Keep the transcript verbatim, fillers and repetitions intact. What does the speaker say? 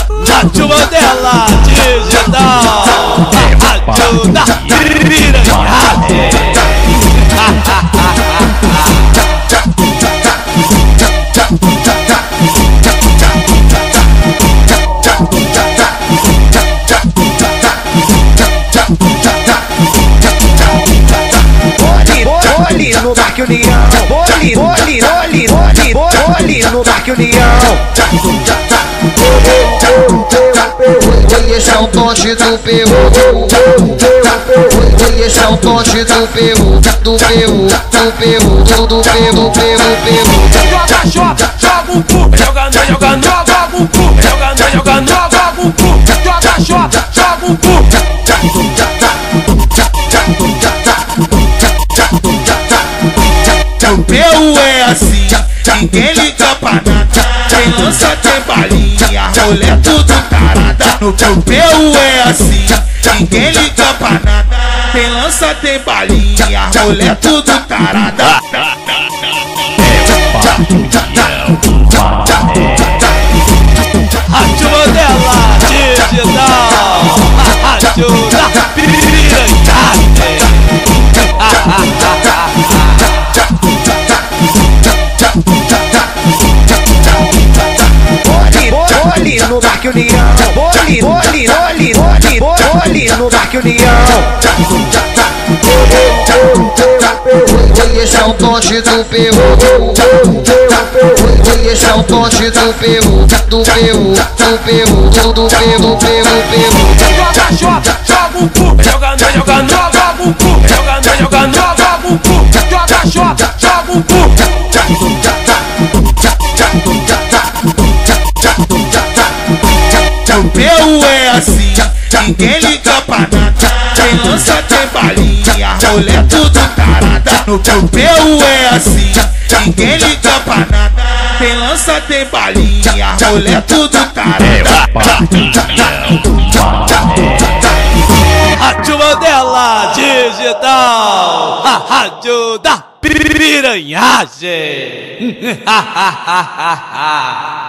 Rádio Mandela Digital, a rádio da Piranhagem. Bole no Parque União, bole, bole, bole, bole, bole no Parque União. Esse é o ponte do P U, esse é o ponte do P U, do P U, do P U, do do P U, do P U, P U. Joga, joga, joga o cu, joga, joga, joga o cu, joga, joga, joga o cu, joga, joga, joga o cu. O P U é assim, ninguém liga pra nada. Quem lança tem balinha, rolê tudo tarada. No P U é assim, ninguém liga pra nada. Quem lança tem balinha, rolê tudo tarada. Rádio Mandela Digital, a rádio da Piranhagem. Bole no Parque União, bole, bole, bole, bole, bole no Parque União. Esse é o ponte do P U, esse é o ponte do P U, do P U, do P U, do do P U, do P U, P U. Joga, joga, joga o cu, joga, joga, joga o cu, joga, joga, joga o cu, joga, joga, joga o cu. O P U é assim, ninguém liga pra nada. Quem lança tem balinha, rolê tudo tarada. No P U é assim, ninguém liga pra nada. Quem lança tem balinha, rolê tudo tarada. Rádio Mandela Digital, a rádio da Piranhagem.